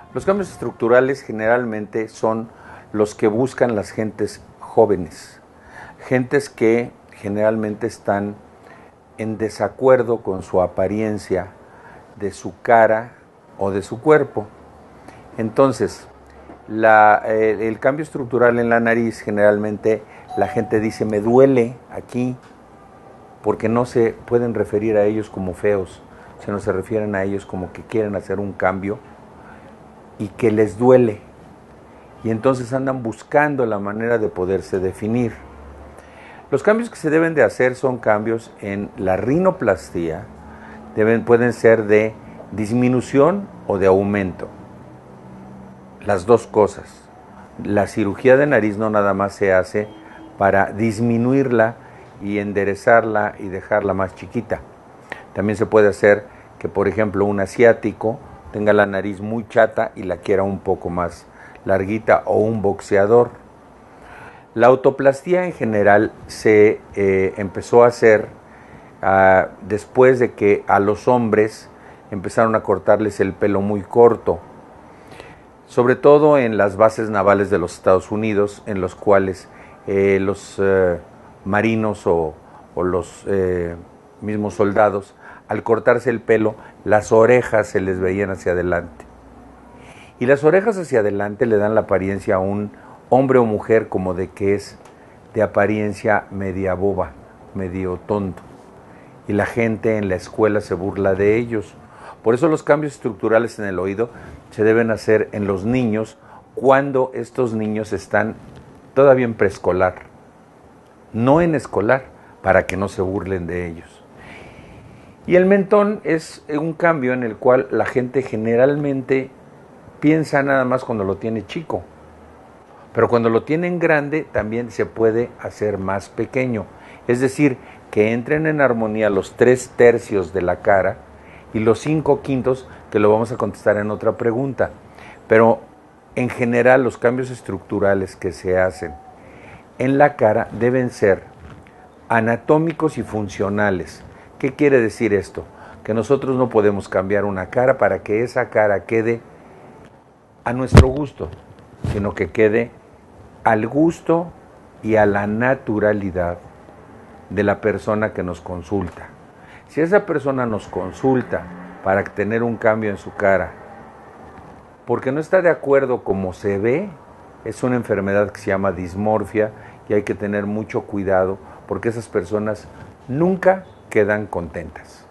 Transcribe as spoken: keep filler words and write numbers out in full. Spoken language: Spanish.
Los cambios estructurales generalmente son los que buscan las gentes jóvenes, gentes que generalmente están en desacuerdo con su apariencia de su cara o de su cuerpo. Entonces, la, eh, el cambio estructural en la nariz, generalmente la gente dice me duele aquí, porque no se pueden referir a ellos como feos, sino se refieren a ellos como que quieren hacer un cambio y que les duele. Y entonces andan buscando la manera de poderse definir. Los cambios que se deben de hacer son cambios en la rinoplastia, deben, pueden ser de disminución o de aumento. Las dos cosas. La cirugía de nariz no nada más se hace para disminuirla y enderezarla y dejarla más chiquita. También se puede hacer que, por ejemplo, un asiático tenga la nariz muy chata y la quiera un poco más larguita, o un boxeador. La autoplastía en general se eh, empezó a hacer uh, después de que a los hombres empezaron a cortarles el pelo muy corto, sobre todo en las bases navales de los Estados Unidos, en los cuales eh, los eh, marinos o, o los eh, mismos soldados, al cortarse el pelo, las orejas se les veían hacia adelante. Y las orejas hacia adelante le dan la apariencia a un hombre o mujer como de que es de apariencia media boba, medio tonto. Y la gente en la escuela se burla de ellos. Por eso los cambios estructurales en el oído se deben hacer en los niños cuando estos niños están todavía en preescolar, no en escolar, para que no se burlen de ellos. Y el mentón es un cambio en el cual la gente generalmente piensa nada más cuando lo tiene chico, pero cuando lo tienen grande también se puede hacer más pequeño, es decir, que entren en armonía los tres tercios de la cara y los cinco quintos, que lo vamos a contestar en otra pregunta. Pero en general los cambios estructurales que se hacen en la cara deben ser anatómicos y funcionales. ¿Qué quiere decir esto? Que nosotros no podemos cambiar una cara para que esa cara quede a nuestro gusto, sino que quede al gusto y a la naturalidad de la persona que nos consulta. Si esa persona nos consulta para tener un cambio en su cara, porque no está de acuerdo como se ve, es una enfermedad que se llama dismorfia y hay que tener mucho cuidado porque esas personas nunca quedan contentas.